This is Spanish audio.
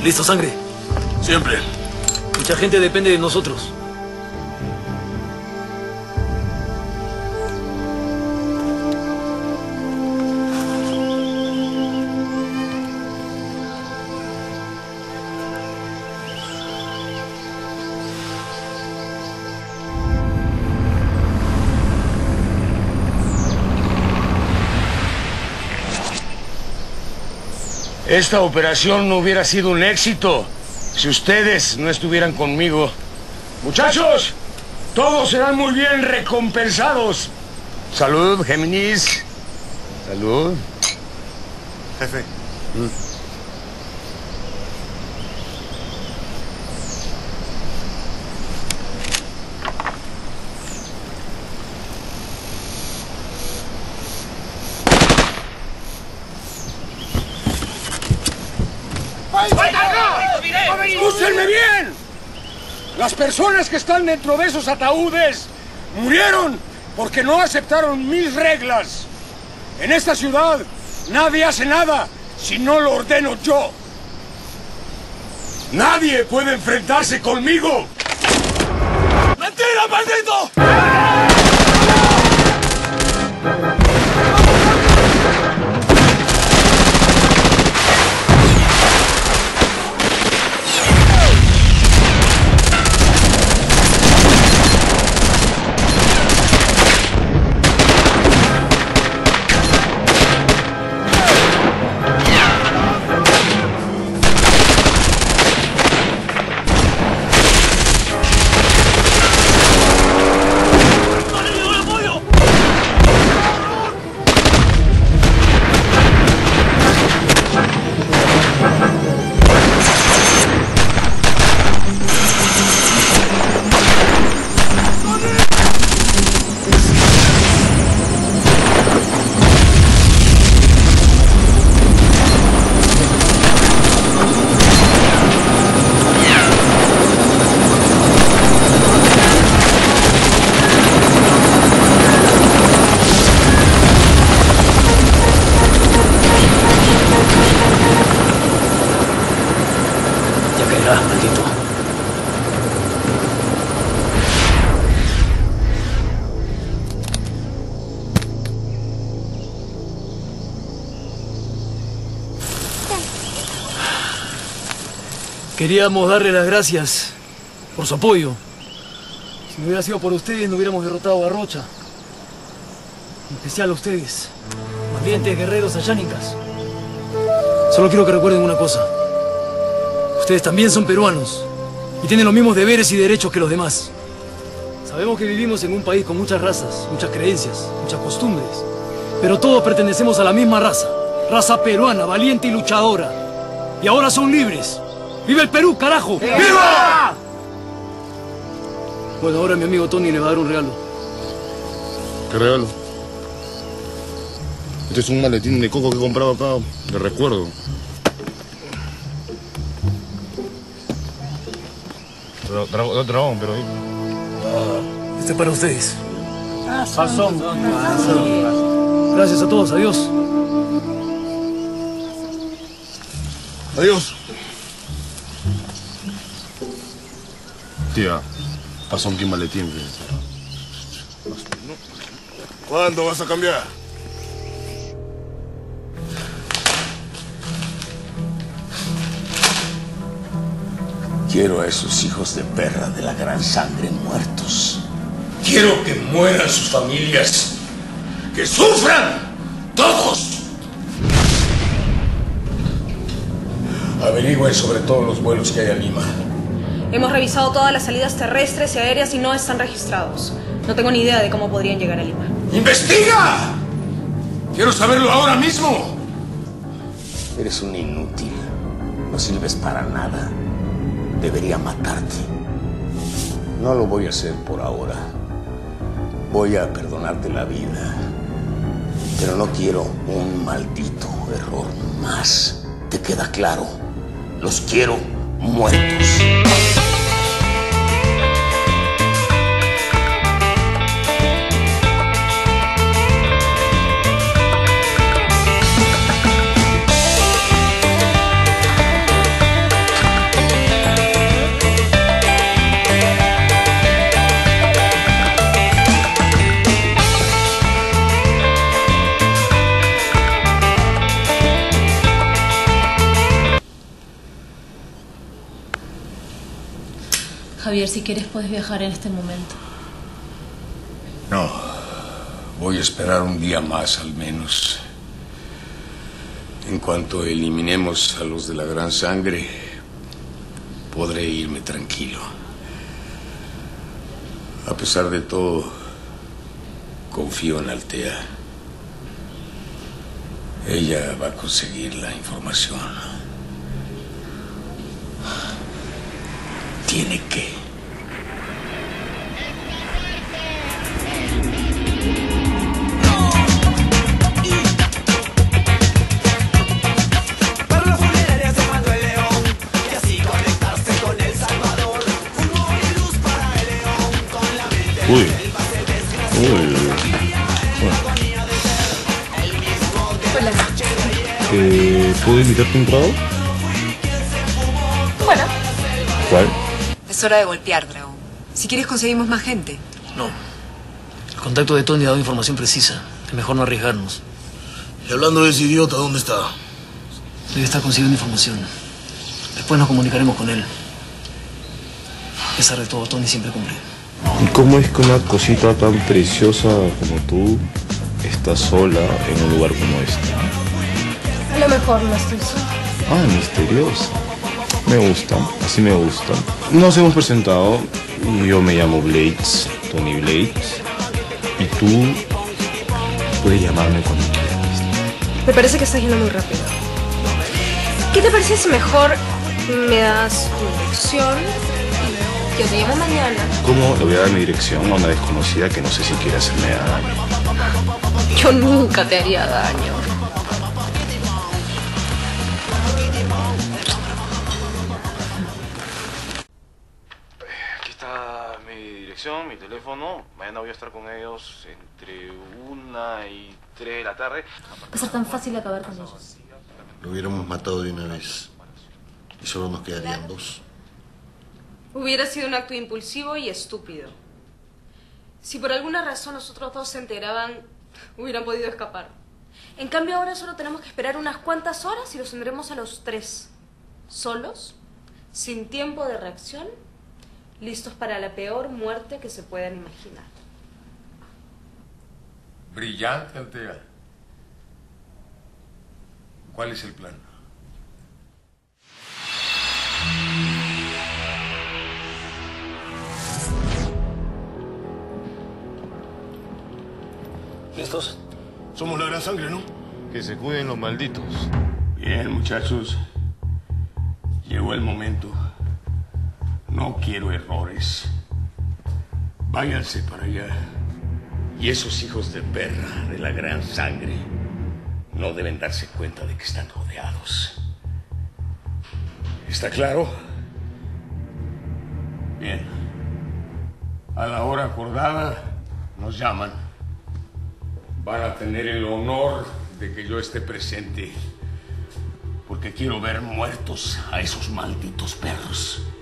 ¿Listo, sangre? Siempre. Mucha gente depende de nosotros. Esta operación no hubiera sido un éxito si ustedes no estuvieran conmigo. Muchachos, todos serán muy bien recompensados. Salud, Géminis. Salud. Jefe. ¡Escúchenme bien! Las personas que están dentro de esos ataúdes murieron porque no aceptaron mis reglas. En esta ciudad nadie hace nada si no lo ordeno yo. Nadie puede enfrentarse conmigo. ¡Mentira, maldito! Maldito. Queríamos darle las gracias por su apoyo. Si no hubiera sido por ustedes, no hubiéramos derrotado a Rocha. En especial a ustedes, valientes guerreros ayánicas. Solo quiero que recuerden una cosa. Ustedes también son peruanos y tienen los mismos deberes y derechos que los demás. Sabemos que vivimos en un país con muchas razas, muchas creencias, muchas costumbres, pero todos pertenecemos a la misma raza, raza peruana, valiente y luchadora. Y ahora son libres. ¡Viva el Perú, carajo! ¡Viva! Bueno, ahora mi amigo Tony le va a dar un regalo. ¿Qué regalo? Este es un maletín de coco que he comprado acá, de recuerdo. Dragón, pero ahí. Este es para ustedes. Pasón. Gracias a todos, adiós. Adiós. Tía, pasó un maletín. ¿Cuándo vas a cambiar? Quiero a esos hijos de perra de la gran sangre muertos. Quiero que mueran sus familias. ¡Que sufran! ¡Todos! Averigüen sobre todos los vuelos que hay a Lima. Hemos revisado todas las salidas terrestres y aéreas y no están registrados. No tengo ni idea de cómo podrían llegar a Lima. ¡Investiga! ¡Quiero saberlo ahora mismo! Eres un inútil. No sirves para nada. Debería matarte. No lo voy a hacer por ahora. Voy a perdonarte la vida. Pero no quiero un maldito error más. ¿Te queda claro? Los quiero muertos. Javier, si quieres puedes viajar en este momento. No, voy a esperar un día más al menos. En cuanto eliminemos a los de la Gran Sangre, podré irme tranquilo. A pesar de todo, confío en Altea. Ella va a conseguir la información. Tiene que. Para las funerarias de Manuel León y así conectarse con El Salvador. Humo y luz para el león con la mente Uy. selva se desgració. Hola. ¿Puedo invitarte a un trago? Bueno, ¿Cuál? Es hora de golpear, Dragón. Si quieres conseguimos más gente. No. El contacto de Tony ha dado información precisa. Es mejor no arriesgarnos. Y hablando de ese idiota, ¿dónde está? Debe estar consiguiendo información. Después nos comunicaremos con él. A pesar de todo, Tony siempre cumple. ¿Y cómo es que una cosita tan preciosa como tú está sola en un lugar como este? A lo mejor no estoy sola. Ah, misteriosa. Me gusta, así me gusta. Nos hemos presentado. Yo me llamo Blades, Tony Blades. Y tú puedes llamarme cuando quieras. me parece que estás yendo muy rápido. ¿Qué te parece si mejor me das tu dirección y yo te llamo mañana? ¿Cómo le voy a dar mi dirección a una desconocida que no sé si quiere hacerme daño? Yo nunca te haría daño. Aquí está mi dirección, mi teléfono. Mañana voy a estar con ellos entre 1 y 3 de la tarde. Va a ser tan fácil acabar con ellos. Lo hubiéramos matado de una vez. Y solo nos quedarían dos. Hubiera sido un acto impulsivo y estúpido. Si por alguna razón los otros dos se enteraban, hubieran podido escapar. En cambio ahora solo tenemos que esperar unas cuantas horas y los tendremos a los tres. Solos, sin tiempo de reacción, listos para la peor muerte que se puedan imaginar. Brillante, Altea. ¿Cuál es el plan? ¿Listos? Somos la Gran Sangre, ¿no? Que se cuiden los malditos. Bien, muchachos. Llegó el momento. No quiero errores. Váyanse para allá. Y esos hijos de perra de la Gran Sangre no deben darse cuenta de que están rodeados. ¿Está claro? Bien. A la hora acordada nos llaman. Van a tener el honor de que yo esté presente. Porque quiero ver muertos a esos malditos perros.